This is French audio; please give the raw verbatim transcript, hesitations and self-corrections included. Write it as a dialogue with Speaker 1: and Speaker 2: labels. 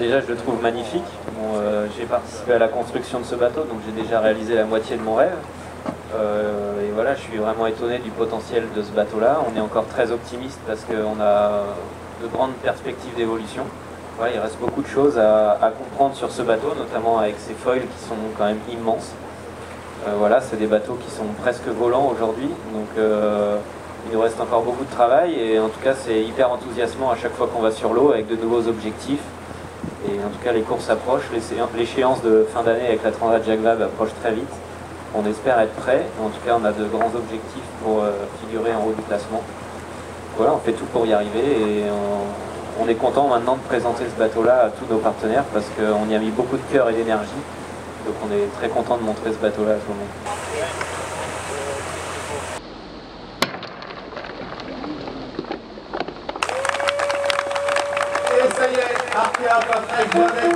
Speaker 1: déjà, je le trouve magnifique. Bon, euh, j'ai participé à la construction de ce bateau, donc j'ai déjà réalisé la moitié de mon rêve. Euh, et voilà, je suis vraiment étonné du potentiel de ce bateau-là. On est encore très optimiste parce qu'on a de grandes perspectives d'évolution. Voilà, il reste beaucoup de choses à, à comprendre sur ce bateau, notamment avec ses foils qui sont quand même immenses. Euh, voilà, c'est des bateaux qui sont presque volants aujourd'hui, donc euh, il nous reste encore beaucoup de travail et en tout cas c'est hyper enthousiasmant à chaque fois qu'on va sur l'eau avec de nouveaux objectifs. Et en tout cas les courses approchent, l'échéance de fin d'année avec la Transat Jacques Vabre approche très vite. On espère être prêt, en tout cas on a de grands objectifs pour euh, figurer en haut du classement. Voilà, on fait tout pour y arriver et on, on est content maintenant de présenter ce bateau-là à tous nos partenaires parce qu'on y a mis beaucoup de cœur et d'énergie. Donc on est très content de montrer ce bateau-là à ce moment.
Speaker 2: Et ça y est, Arkea Patrick Bonnet